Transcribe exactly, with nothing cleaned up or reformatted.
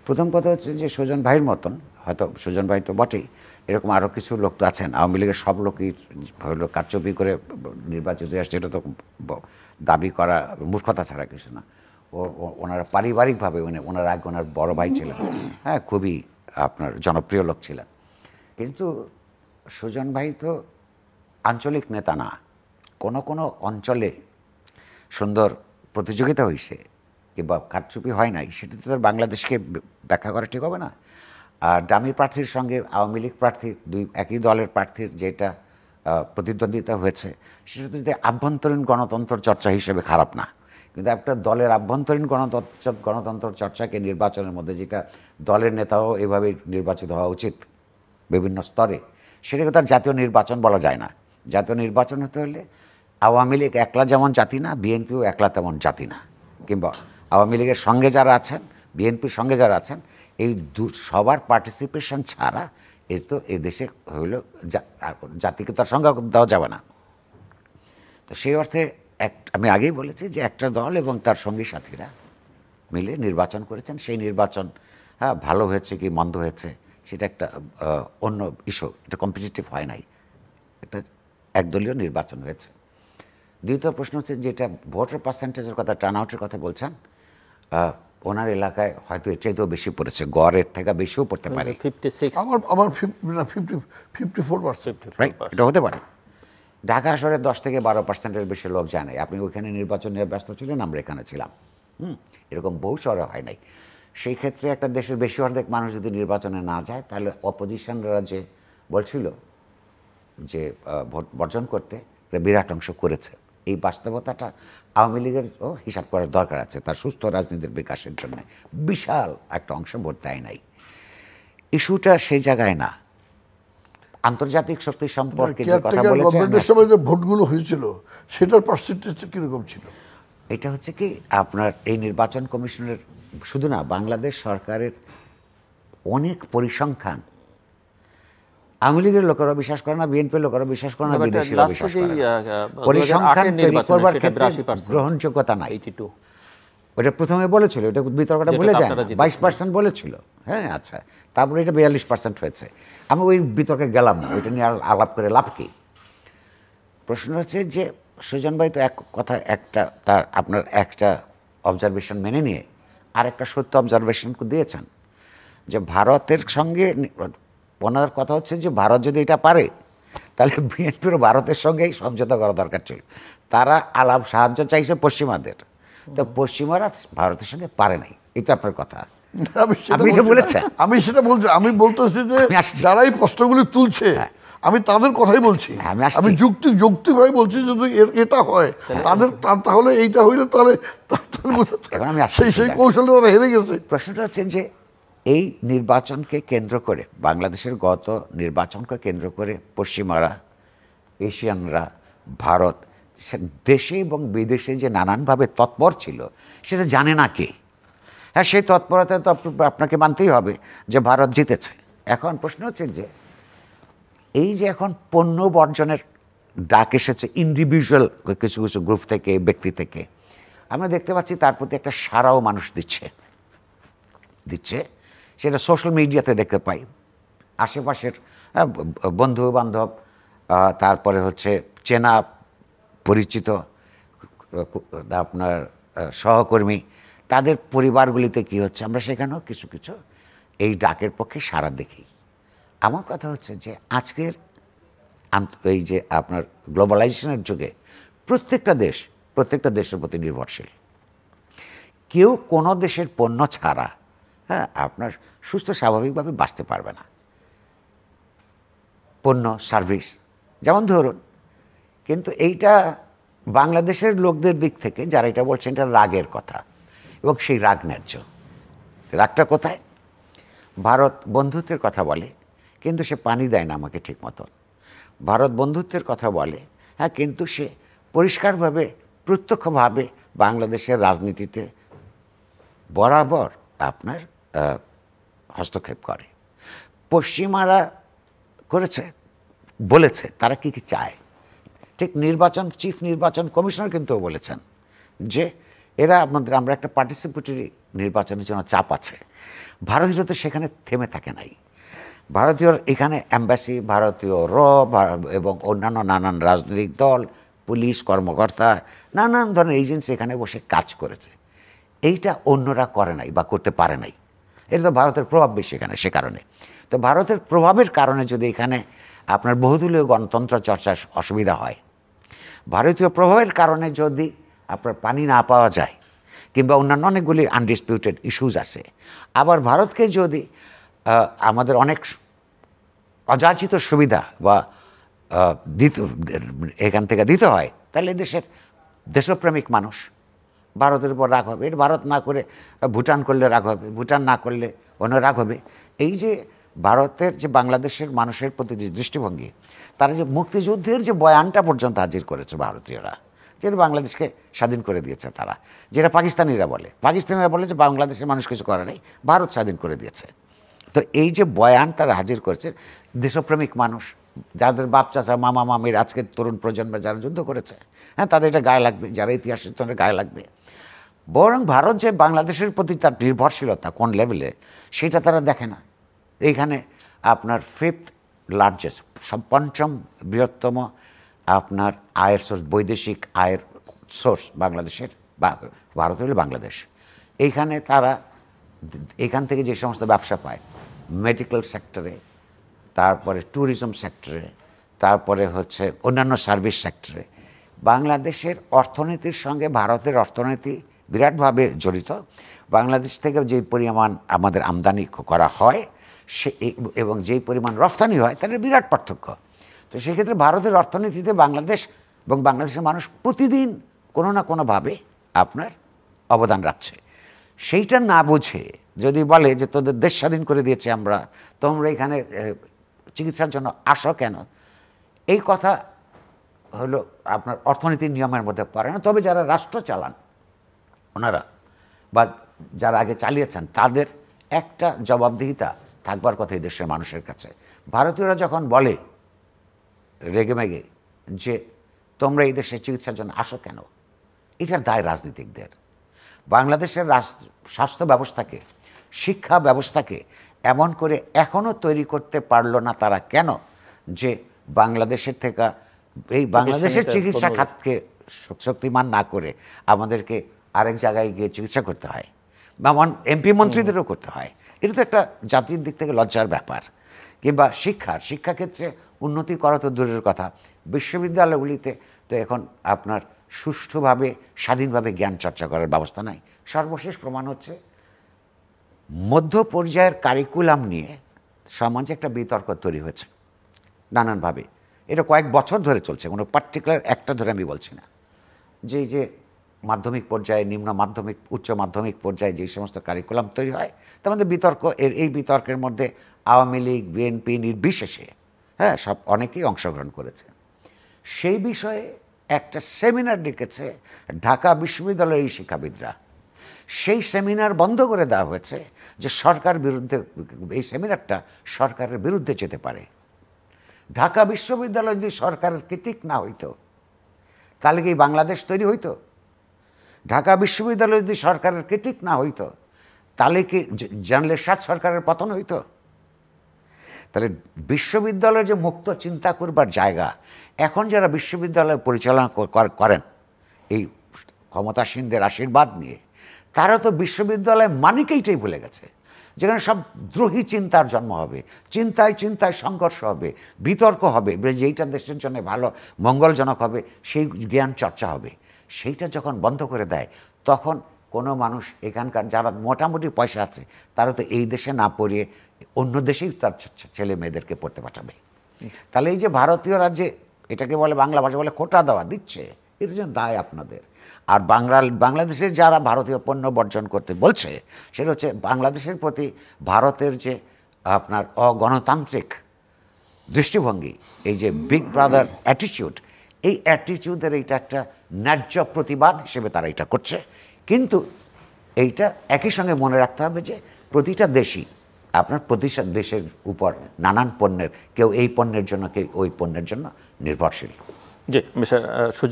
প্রথম কথা হচ্ছে যে সুজন ভাইয়ের মতন, হয়তো সুজন ভাই তো বটেই, এরকম আরও কিছু লোক তো আছেন। আওয়ামী লীগের সব লোকই হলো কারচুপি করে নির্বাচিত আসছে, এটা তো দাবি করা মূর্খতা ছাড়া কিছু না। ও ওনারা পারিবারিকভাবে উনি ওনার আগে ওনার বড় ভাই ছিলেন, হ্যাঁ, খুবই আপনার জনপ্রিয় লোক ছিলেন। কিন্তু সুজন ভাই তো আঞ্চলিক নেতা না। কোনো কোনো অঞ্চলে সুন্দর প্রতিযোগিতা হয়েছে কিংবা কারচুপি হয় নাই, সেটা তো বাংলাদেশকে ব্যাখ্যা করা ঠিক হবে না। আর ডামি প্রার্থীর সঙ্গে আওয়ামী লীগ প্রার্থীর দুই একই দলের প্রার্থীর যেটা প্রতিদ্বন্দ্বিতা হয়েছে, সেটা তো যদি আভ্যন্তরীণ গণতন্ত্র চর্চা হিসেবে খারাপ না। কিন্তু একটা দলের আভ্যন্তরীণ গণতন্ত্র গণতন্ত্র চর্চাকে নির্বাচনের মধ্যে, যেটা দলের নেতাও এভাবে নির্বাচিত হওয়া উচিত বিভিন্ন স্তরে, সেটাকে তার জাতীয় নির্বাচন বলা যায় না। জাতীয় নির্বাচন হতে হলে আওয়ামী লীগ একলা যেমন জাতি না, বিএনপিও একলা তেমন জাতি না, কিংবা আওয়ামী লীগের সঙ্গে যারা আছেন, বিএনপির সঙ্গে যারা আছেন, এই দু সবার পার্টিসিপেশন ছাড়া এর তো এ দেশে হইল জাতিকে তার সংজ্ঞা দেওয়া যাবে না। তো সেই অর্থে এক আমি আগেই বলেছি যে একটা দল এবং তার সঙ্গী সাথীরা মিলে নির্বাচন করেছেন। সেই নির্বাচন হ্যাঁ ভালো হয়েছে কি মন্দ হয়েছে সেটা একটা অন্য ইস্যু, এটা কম্পিটিটিভ হয় নাই, এটা একদলীয় নির্বাচন হয়েছে। দ্বিতীয় প্রশ্ন হচ্ছে যেটা ভোটার পার্সেন্টেজের কথা, টার্ন আউটের কথা বলছেন, ওনার এলাকায় হয়তো এর চাইতেও বেশি পড়েছে, গড়ের থেকে বেশিও পড়তে পারে। আমার আমার ফিফটি ফোর পার্সেন্ট এটা হতে পারে। ঢাকা শহরে দশ থেকে বারো পার্সেন্টের বেশি লোক যায় নাই। আপনি ওইখানে নির্বাচন নিয়ে ব্যস্ত ছিলেন, আমরা এখানে ছিলাম, হুম, এরকম বহু শহরে হয় নাই। সেই ক্ষেত্রে একটা দেশের বেশি অর্ধেক মানুষ যদি নির্বাচনে না যায়, তাহলে অপোজিশনরা যে বলছিল যে ভোট বর্জন করতে, বিরাট অংশ করেছে। এই বাস্তবতাটা আওয়ামী লীগেরও হিসাব করার দরকার আছে, তার সুস্থ রাজনীতির বিকাশের জন্য। বিশাল একটা অংশ ভোট দেয় নাই। ইস্যুটা সেই জায়গায় না, আন্তর্জাতিক শক্তি সম্পর্কে যে কথা বলেছেন, সময় যে ভোটগুলো হয়েছিল সেটার পার্সেন্টেজ কিরকম ছিল? এটা হচ্ছে কি আপনার এই নির্বাচন কমিশনের শুধু না, বাংলাদেশ সরকারের অনেক পরিসংখ্যান আওয়ামী লীগের লোকেরা বিশ্বাস করে না, বিএনপির লোকেরা বিশ্বাস করে না, বিদেশিরা বিশ্বাস করে না। পরিসংখ্যান তৈরি করবার ক্ষেত্রে গ্রহণযোগ্যতা নাই। ওটা প্রথমে বলেছিল, এটা বিতর্কটা বলে যায় না, বাইশ পার্সেন্ট বলেছিল, হ্যাঁ আচ্ছা, তারপরে এটা বিয়াল্লিশ পার্সেন্ট হয়েছে। আমি ওই বিতর্কে গেলাম না, ওইটা নিয়ে আলাপ করে লাভ কি। প্রশ্ন হচ্ছে যে সুজন ভাই তো এক কথা একটা তার আপনার একটা অবজারভেশন মেনে নিয়ে আর একটা সত্য অবজারভেশন দিয়েছেন যে ভারতের সঙ্গে ওনার কথা হচ্ছে যে ভারত যদি এটা পারে তাহলে বিএনপির ভারতের সঙ্গেই সমঝোতা করা দরকার ছিল। তারা আলাপ সাহায্য চাইছে পশ্চিমাদের, তো পশ্চিমারা ভারতের সঙ্গে পারে নাই, এটা আপনার কথা। আমি সেটা বলছি, আমি বলতেছি যে যারা এই প্রশ্নগুলি তুলছে আমি তাদের কথাই বলছি। আমি যুক্তি যৌক্তিকভাবে বলছি যদি এটা হয় তাদের, তাহলে এইটা হইলে তাহলে সেই সেই কৌশলে তারা হেরে গেছে। প্রশ্নটা হচ্ছে যে এই নির্বাচনকে কেন্দ্র করে, বাংলাদেশের গত নির্বাচনকে কেন্দ্র করে পশ্চিমারা, এশিয়ানরা, ভারত দেশে এবং বিদেশে যে নানানভাবে তৎপর ছিল সেটা জানে না কে। হ্যাঁ, সেই তৎপরতা তো আপনাকে মানতেই হবে যে ভারত জিতেছে। এখন প্রশ্ন হচ্ছে যে এই যে এখন পণ্য বর্জনের ডাক এসেছে ইন্ডিভিজুয়াল কিছু কিছু গ্রুপ থেকে, ব্যক্তি থেকে, আমরা দেখতে পাচ্ছি তার প্রতি একটা সারাও মানুষ দিচ্ছে দিচ্ছে সেটা সোশ্যাল মিডিয়াতে দেখতে পাই। আশেপাশের বন্ধু বান্ধব, তারপরে হচ্ছে চেনা পরিচিত আপনার সহকর্মী, তাদের পরিবারগুলিতে কি হচ্ছে, আমরা সেখানেও কিছু কিছু এই ডাকের পক্ষে সাড়া দেখি। আমার কথা হচ্ছে যে আজকের এই যে আপনার গ্লোবালাইজেশনের যুগে প্রত্যেকটা দেশ প্রত্যেকটা দেশের প্রতি নির্ভরশীল। কেউ কোনো দেশের পণ্য ছাড়া হ্যাঁ আপনার সুস্থ স্বাভাবিকভাবে বাঁচতে পারবে না। পণ্য সার্ভিস যেমন ধরুন, কিন্তু এইটা বাংলাদেশের লোকদের দিক থেকে যারা এটা বলছেন এটা রাগের কথা, এবং সেই রাগ ন্যায্য। রাগটা কোথায়? ভারত বন্ধুত্বের কথা বলে কিন্তু সে পানি দেয় না আমাকে ঠিক মতন। ভারত বন্ধুত্বের কথা বলে হ্যাঁ, কিন্তু সে পরিষ্কারভাবে প্রত্যক্ষভাবে বাংলাদেশের রাজনীতিতে বরাবর আপনার হস্তক্ষেপ করে। পশ্চিমারা করেছে, বলেছে তারা কি কি চায়। ঠিক নির্বাচন চিফ নির্বাচন কমিশনার কিন্তু বলেছেন যে এরা আমাদের আমরা একটা পার্টিসিপেটরি নির্বাচনের জন্য চাপ আছে। ভারতীয় তো সেখানে থেমে থাকে নাই। ভারতীয় এখানে অ্যাম্বাসি, ভারতীয় র এবং অন্যান্য নানান রাজনৈতিক দল, পুলিশ কর্মকর্তা, নানান ধরনের এজেন্সি এখানে বসে কাজ করেছে। এইটা অন্যরা করে নাই বা করতে পারে নাই। এটা তো ভারতের প্রভাব বেশি এখানে, সে কারণে। তো ভারতের প্রভাবের কারণে যদি এখানে আপনার বহুদলীয় গণতন্ত্র চর্চার অসুবিধা হয়, ভারতীয় প্রভাবের কারণে যদি আপনার পানি না পাওয়া যায়, কিংবা অন্যান্য অনেকগুলি আনডিসপিউটেড ইস্যুজ আছে, আবার ভারতকে যদি আমাদের অনেক অযাচিত সুবিধা বা দিতে এখান থেকে দিতে হয়, তাহলে দেশের দেশপ্রেমিক মানুষ ভারতের উপর রাগ হবে। এটা ভারত না করে ভুটান করলে রাগ হবে, ভুটান না করলে অন্য রাগ হবে। এই যে ভারতের যে বাংলাদেশের মানুষের প্রতি যে দৃষ্টিভঙ্গি, তারা যে মুক্তিযুদ্ধের যে বয়ানটা পর্যন্ত হাজির করেছে ভারতীয়রা, যেটা বাংলাদেশকে স্বাধীন করে দিয়েছে তারা, যেটা পাকিস্তানিরা বলে, পাকিস্তানিরা বলে যে বাংলাদেশের মানুষ কিছু করে নাই, ভারত স্বাধীন করে দিয়েছে। তো এই যে বয়ান তারা হাজির করেছে, দেশপ্রেমিক মানুষ, যাদের বাপ চাচা মামা মামির আজকের তরুণ প্রজন্মে যারা যুদ্ধ করেছে, হ্যাঁ, তাদের এটা গায়ে লাগবে, যারা ইতিহাসের তাদের গায়ে লাগবে। বরং ভারত যে বাংলাদেশের প্রতি তার নির্ভরশীলতা কোন লেভেলে, সেটা তারা দেখে না। এইখানে আপনার ফিফথ লার্জেস্ট, পঞ্চম বৃহত্তম আপনার আয়ের সোর্স, বৈদেশিক আয়ের সোর্স বাংলাদেশের, ভারত হলে বাংলাদেশ। এইখানে তারা এখান থেকে যে সমস্ত ব্যবসা পায়, মেডিকেল সেক্টরে, তারপরে ট্যুরিজম সেক্টরে, তারপরে হচ্ছে অন্যান্য সার্ভিস সেক্টরে, বাংলাদেশের অর্থনীতির সঙ্গে ভারতের অর্থনীতি বিরাটভাবে জড়িত। বাংলাদেশ থেকে যে পরিমাণ আমাদের আমদানি করা হয় সে এবং যেই পরিমাণ রফতানি হয়, তাদের বিরাট পার্থক্য। তো সেক্ষেত্রে ভারতের অর্থনীতিতে বাংলাদেশ এবং বাংলাদেশের মানুষ প্রতিদিন কোনো না কোনোভাবে আপনার অবদান রাখছে। সেইটা না বুঝে যদি বলে যে তোদের দেশ স্বাধীন করে দিয়েছে আমরা, তোমরা এখানে চিকিৎসার জন্য আসো কেন, এই কথা হলো আপনার অর্থনীতির নিয়মের মধ্যে পড়ে না। তবে যারা রাষ্ট্র চালান ওনারা বা যারা আগে চালিয়েছেন, তাদের একটা জবাবদিহিতা থাকবার কথা এই দেশের মানুষের কাছে। ভারতীয়রা যখন বলে রেগেমেগে যে তোমরা এই দেশে চিকিৎসার জন্য আসো কেন, এটার দায় রাজনীতিকদের। বাংলাদেশের স্বাস্থ্য ব্যবস্থাকে, শিক্ষা ব্যবস্থাকে এমন করে এখনও তৈরি করতে পারলো না তারা কেন, যে বাংলাদেশের থেকে এই বাংলাদেশের চিকিৎসা খাতকে শক্তিমান না করে আমাদেরকে আরেক জায়গায় গিয়ে চিকিৎসা করতে হয়, বা এমপি মন্ত্রীদেরও করতে হয়। এটা তো একটা জাতির দিক থেকে লজ্জার ব্যাপার। কিংবা শিক্ষার শিক্ষাক্ষেত্রে উন্নতি করা তো দূরের কথা, বিশ্ববিদ্যালয়গুলিতে তো এখন আপনার সুষ্ঠুভাবে স্বাধীনভাবে জ্ঞান চর্চা করার ব্যবস্থা নাই। সর্বশেষ প্রমাণ হচ্ছে মধ্য পর্যায়ের কারিকুলাম নিয়ে সমাজে একটা বিতর্ক তৈরি হয়েছে নানানভাবে। এটা কয়েক বছর ধরে চলছে, কোনো পার্টিকুলার একটা ধরে আমি বলছি না। যে যে মাধ্যমিক পর্যায়ে, নিম্ন মাধ্যমিক, উচ্চ মাধ্যমিক পর্যায়ে যে সমস্ত কারিকুলাম তৈরি হয়, তার মধ্যে বিতর্ক, এর এই বিতর্কের মধ্যে আওয়ামী লীগ, বিএনপি নির্বিশেষে, হ্যাঁ, সব অনেকেই অংশগ্রহণ করেছে। সেই বিষয়ে একটা সেমিনার ডেকেছে ঢাকা বিশ্ববিদ্যালয়ের এই শিক্ষাবিদরা। সেই সেমিনার বন্ধ করে দেওয়া হয়েছে যে সরকার বিরুদ্ধে, এই সেমিনারটা সরকারের বিরুদ্ধে যেতে পারে। ঢাকা বিশ্ববিদ্যালয় যদি সরকারের ক্রিটিক না হইতো, তাহলে কি বাংলাদেশ তৈরি হইতো? ঢাকা বিশ্ববিদ্যালয় যদি সরকারের ক্রিটিক না হইতো, তাহলে কি জানলে সাত সরকারের পতন হইতো? তাহলে বিশ্ববিদ্যালয় যে মুক্ত চিন্তা করবার জায়গা, এখন যারা বিশ্ববিদ্যালয় পরিচালনা করেন এই ক্ষমতাসীনদের আশীর্বাদ নিয়ে, তারা তো বিশ্ববিদ্যালয় মানিকেইটাই ভুলে গেছে, যেখানে সব দ্রোহী চিন্তার জন্ম হবে, চিন্তায় চিন্তায় সংঘর্ষ হবে, বিতর্ক হবে, যেইটা দেশের জন্য ভালো মঙ্গলজনক হবে সেই জ্ঞান চর্চা হবে। সেইটা যখন বন্ধ করে দেয়, তখন কোনো মানুষ এখানকার যারা মোটামুটি পয়সা আছে, তারা তো এই দেশে না পড়িয়ে অন্য দেশেই তার ছেলে মেয়েদেরকে পড়তে পাঠাবে। তাহলে এই যে ভারতীয়রা যে এটাকে বলে, বাংলা ভাষা বলে কোটা দেওয়া দিচ্ছে, এর জন্য দায় আপনাদের। আর বাংলা বাংলাদেশের যারা ভারতীয় পণ্য বর্জন করতে বলছে, সেটা হচ্ছে বাংলাদেশের প্রতি ভারতের যে আপনার অগণতান্ত্রিক দৃষ্টিভঙ্গি, এই যে বিগ ব্রাদার অ্যাটিটিউড, এই অ্যাটিটিউডের এইটা একটা ন্যায্য প্রতিবাদ হিসেবে তারা এটা করছে। কিন্তু এইটা একই সঙ্গে মনে রাখতে হবে যে প্রতিটা দেশই আপনার প্রতিটা দেশের উপর নানান পণ্যের, কেউ এই পণ্যের জন্য, কেউ ওই পণ্যের জন্য নির্ভরশীল। জি, মিস্টার